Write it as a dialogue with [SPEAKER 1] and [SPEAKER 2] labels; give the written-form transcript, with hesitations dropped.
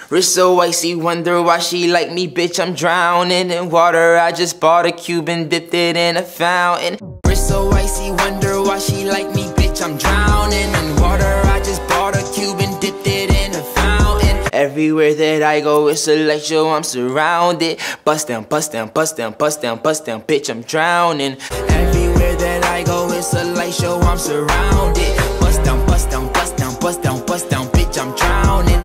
[SPEAKER 1] Wrist so icy, wonder why she like me, bitch, I'm drowning in water. I just bought a cube and dipped it in a fountain. Wrist so icy, wonder why she like me, bitch, I'm drowning in water. I just bought a cube and dipped it in a fountain. Everywhere that I go, it's a light show, I'm surrounded. Bust down, bust down, bust down, bust down, bust down, bitch, I'm drowning. Everywhere that I go, it's a light show, I'm surrounded. Bust down, bust down, bust down, bust down, bust down, bitch, I'm drowning.